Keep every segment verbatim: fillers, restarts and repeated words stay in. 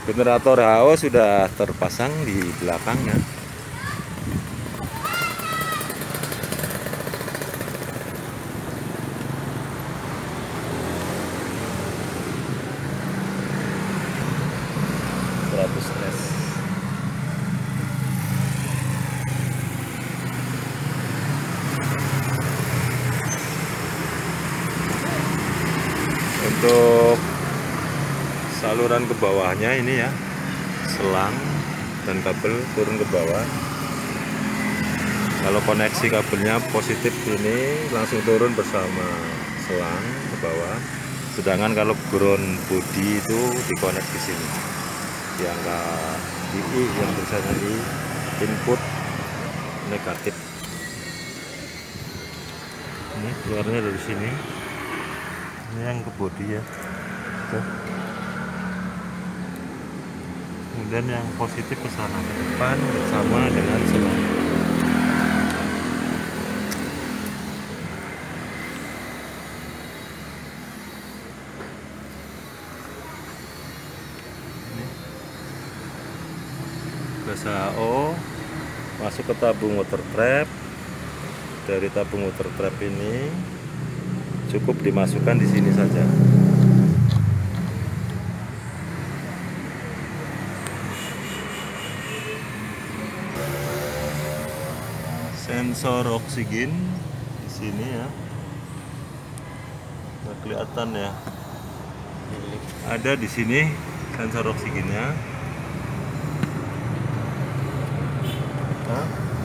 Generator H O sudah terpasang di belakangnya. seratus S. Untuk saluran ke bawahnya ini ya, selang dan kabel turun ke bawah. Kalau koneksi kabelnya positif ini langsung turun bersama selang ke bawah. Sedangkan kalau ground body itu dikonek di sini, di angka di I yang tulisannya I, input negatif. Ini keluarnya dari sini. Ini yang ke body ya. Tuh. Kemudian yang positif ke sana ke depan bersama dengan selang. Gas H O masuk ke tabung water trap. Dari tabung water trap ini cukup dimasukkan di sini saja. Sensor oksigen di sini ya. Nggak kelihatan ya. Ada di sini sensor oksigennya. Hah?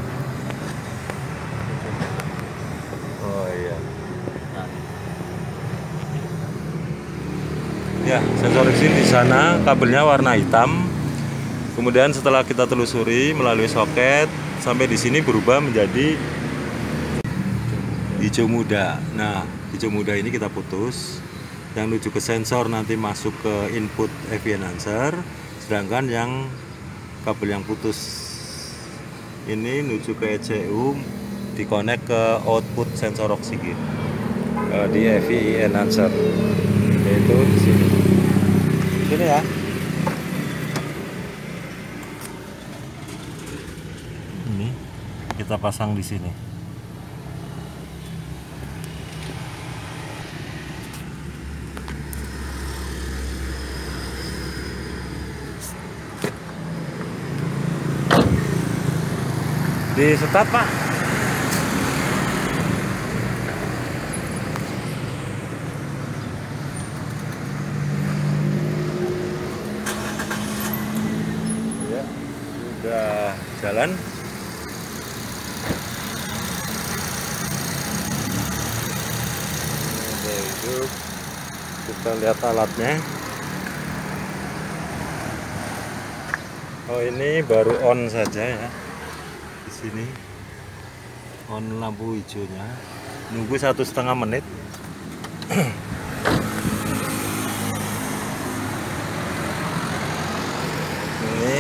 Oh iya. Ya, sensor oksigen di sana, kabelnya warna hitam. Kemudian setelah kita telusuri melalui soket sampai di sini berubah menjadi hijau muda. Nah, hijau muda ini kita putus. Yang menuju ke sensor nanti masuk ke input E V enhancer, sedangkan yang kabel yang putus ini menuju ke E C U dikonek ke output sensor oksigen di E V enhancer, yaitu di sini. Sini ya. Ini kita pasang di sini. Di start, Pak. Ya, sudah jalan. Oke, itu kita lihat alatnya. Oh, ini baru on saja ya. Sini on lampu hijaunya, nunggu satu setengah menit. Ini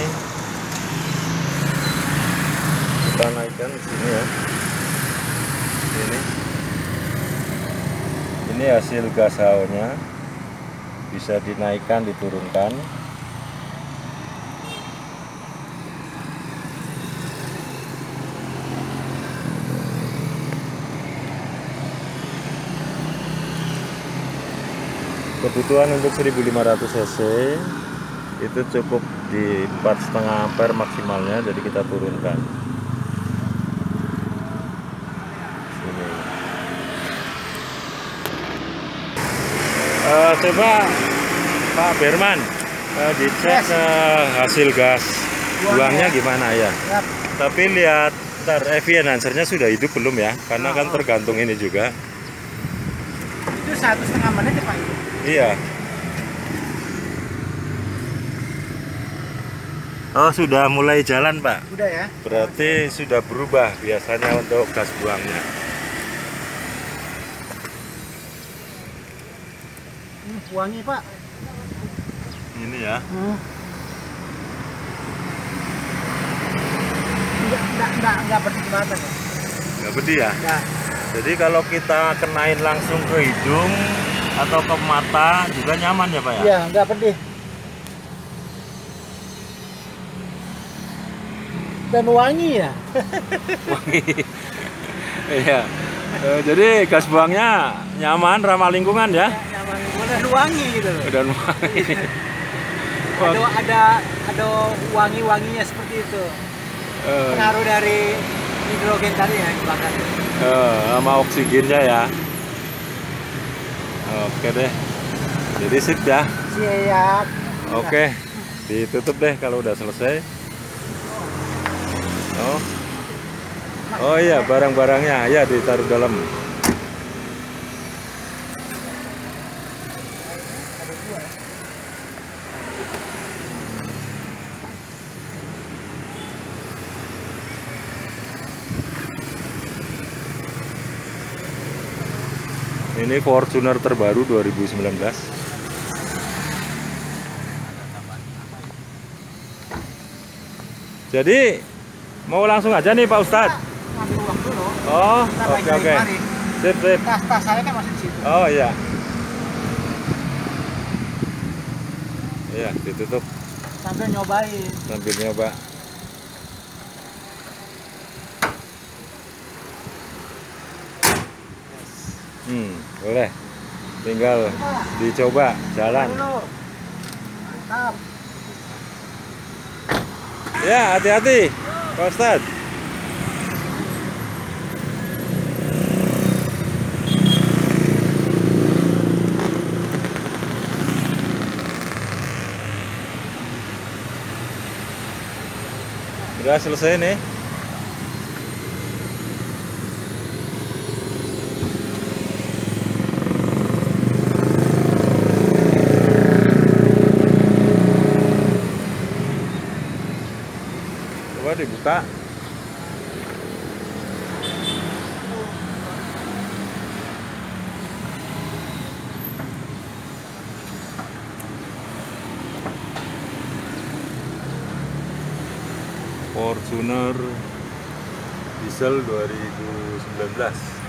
kita naikkan sini ya. Ini ini hasil gas H O nya, bisa dinaikkan diturunkan. Kebutuhan untuk seribu lima ratus cc itu cukup di empat koma lima ampere maksimalnya, jadi kita turunkan. Sini. Uh, coba Pak Berman uh, dicek uh, hasil gas buangnya gimana ya. Yap. Tapi lihat ntar E V enhancernya sudah hidup belum ya, karena oh, kan tergantung ini juga. Itu satu setengah menit ya Pak? Iya. Oh, sudah mulai jalan, Pak. Sudah ya. Berarti sudah berubah biasanya untuk gas buangnya. Ini wangi, Pak. Ini ya. Hmm. Enggak, enggak, enggak, enggak pedih banget ya. Enggak pedih ya? Enggak. Jadi kalau kita kenain langsung ke hidung atau ke mata juga nyaman ya Pak ya? Iya, enggak pedih. dan wangi ya. Wangi. Iya. Eh, jadi gas buangnya nyaman, ramah lingkungan ya. Nyaman, dan wangi gitu loh. Dan wangi. Ada ada ada wangi-wanginya seperti itu. Eh, Pengaruh dari hidrogen tadi ya yang dibakar. eh, sama oksigennya ya. Oke deh. Jadi sip ya. Siap. Oke. Ditutup deh kalau udah selesai. Oh. Oh iya, barang-barangnya ya ditaruh dalam. Ini Fortuner terbaru dua ribu sembilan belas. Jadi mau langsung aja nih Pak Ustadz. Ngambil uang dulu. Oh, Ntar oke lagi oke. mari. Sip sip. Tas tas saya kan masih di situ. Oh iya. Iya, ditutup Sambil nyobain. sambil nyoba. Hmm, boleh. Tinggal dicoba jalan. Dulu. Mantap. Ya, hati-hati, Pak Ustadz. Udah selesai nih. Coba dibuka. Fortuner diesel dua ribu sembilan belas.